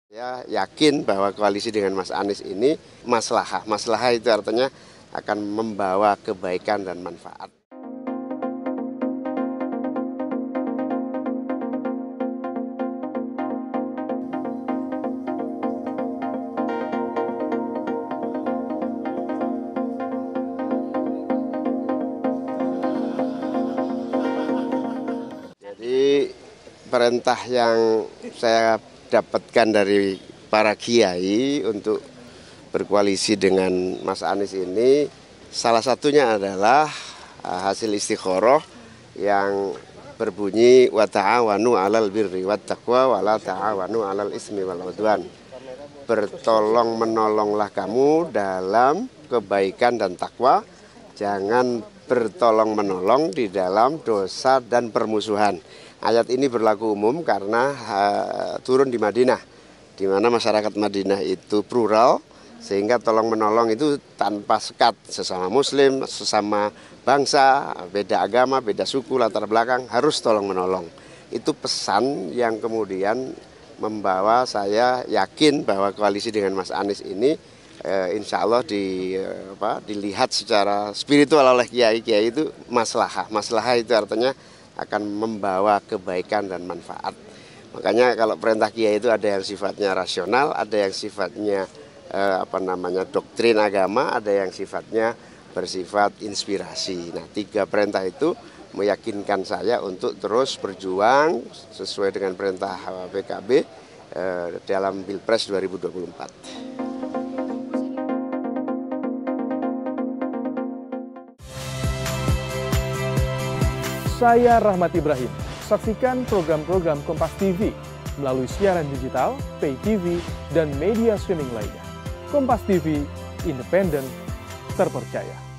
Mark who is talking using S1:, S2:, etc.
S1: Saya yakin bahwa koalisi dengan Mas Anies ini maslahah. Maslahah itu artinya akan membawa kebaikan dan manfaat. Jadi perintah yang saya dapatkan dari para kiai untuk berkoalisi dengan Mas Anies ini salah satunya adalah hasil istikharah yang berbunyi wa ta'awanu 'alal birri wat taqwa wa la ta'awanu 'alal ismi wal 'udwan. Bertolong menolonglah kamu dalam kebaikan dan takwa, jangan bertolong menolong di dalam dosa dan permusuhan. Ayat ini berlaku umum karena turun di Madinah, di mana masyarakat Madinah itu plural, sehingga tolong menolong itu tanpa sekat, sesama muslim, sesama bangsa, beda agama, beda suku, latar belakang, harus tolong menolong. Itu pesan yang kemudian membawa saya yakin bahwa koalisi dengan Mas Anies ini insya Allah dilihat secara spiritual oleh kiai-kiai itu maslahah. Maslahah itu artinya akan membawa kebaikan dan manfaat. Makanya kalau perintah kiai itu ada yang sifatnya rasional, ada yang sifatnya doktrin agama, ada yang sifatnya bersifat inspirasi. Nah, 3 perintah itu meyakinkan saya untuk terus berjuang sesuai dengan perintah PKB dalam Pilpres 2024.
S2: Saya Rahmat Ibrahim. Saksikan program-program Kompas TV melalui siaran digital, pay TV, dan media streaming lainnya. Kompas TV, independen, terpercaya.